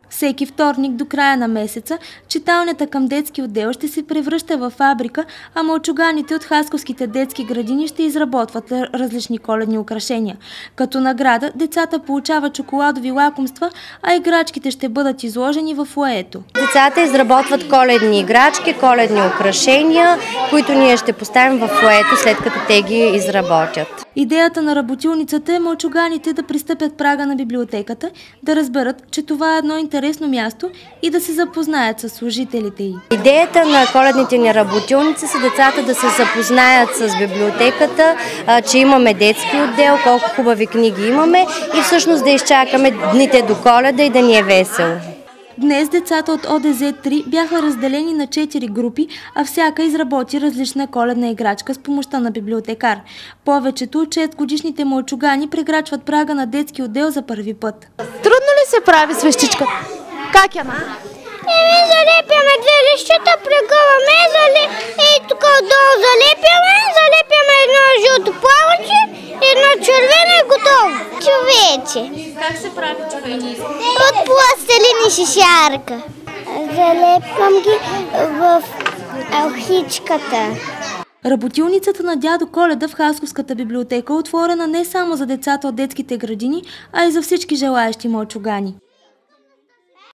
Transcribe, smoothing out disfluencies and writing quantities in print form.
Всеки вторник до края на месеца читалнята към детски отдел ще се превръща в фабрика, а мълчуганите от хасковските детски градини ще изработват различни коледни украшения. Като награда децата получават чоколадови лакомства, а играчките ще бъдат изложени в фоайето. Децата изработват коледни играчки, коледни украшения, които ние ще поставим в фоайето, след като те ги изработят. Идеята на работилницата е мълчуганите да пристъпят прага на библиотеката, да разберат, че това е едно интересно място и да се запознаят с служителите й. Идеята на коледните ни работилници са децата да се запознаят с библиотеката, че имаме детски отдел, колко хубави книги имаме и всъщност да изчакаме дните до Коледа и да ни е весело. Днес децата от ОДЗ-3 бяха разделени на 4 групи, а всяка изработи различна коледна играчка с помощта на библиотекар. Повечето от 6-годишните мълчугани прекрачват прага на детски отдел за първи път. Трудно ли се прави свещичката? Как я направи? Залепяме две лищата, прегъваме и тук отдолу залепяме едно жълто плавъче, едно червено и готово. Човече. Как се прави човече? От пластелин и шишарка. Залепвам ги в алхичката. Работилницата на дядо Коледа в Хасковската библиотека е отворена не само за децата от детските градини, а и за всички желаещи мълчугани.